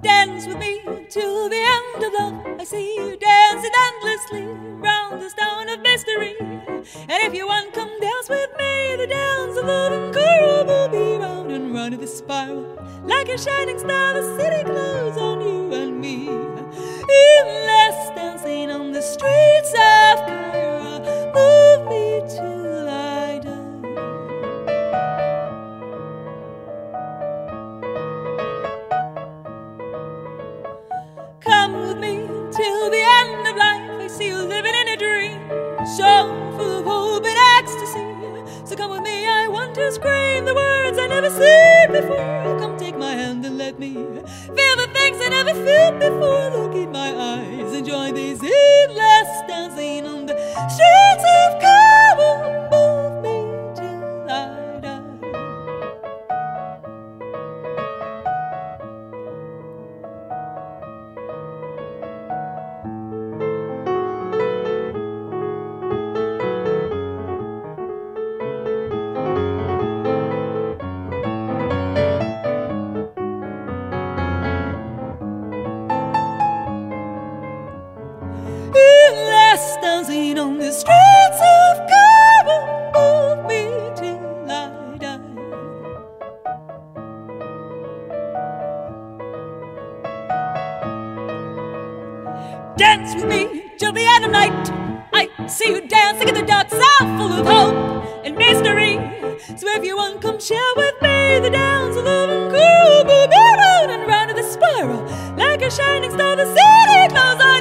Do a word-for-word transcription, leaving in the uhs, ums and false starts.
Dance with me till the end of love. I see you dancing endlessly round this town of mystery. And if you want, come dance with me. The dance of love and coral will be round and round in this spiral. Like a shining star, the city glows on you and me. Endless dancing on the streets of Cairo. Move me till I die. Come with me till the end of life. I see you living in a dream, so full of hope and ecstasy. So come with me, I want to scream the words I never said before. Come take my hand and let me feel the things I never felt before. Look in my eyes and join this endless dancing on the streets of Cairo. Move me till I die. Endless dancing on the streets of Cairo. Move me till I die. Dance with me till the end of night. I see you dancing in the dark, so full of hope and mystery. So if you want, come share with me the dance of love and cool. Move me round and round in the spiral. Like a shining star, the city glows on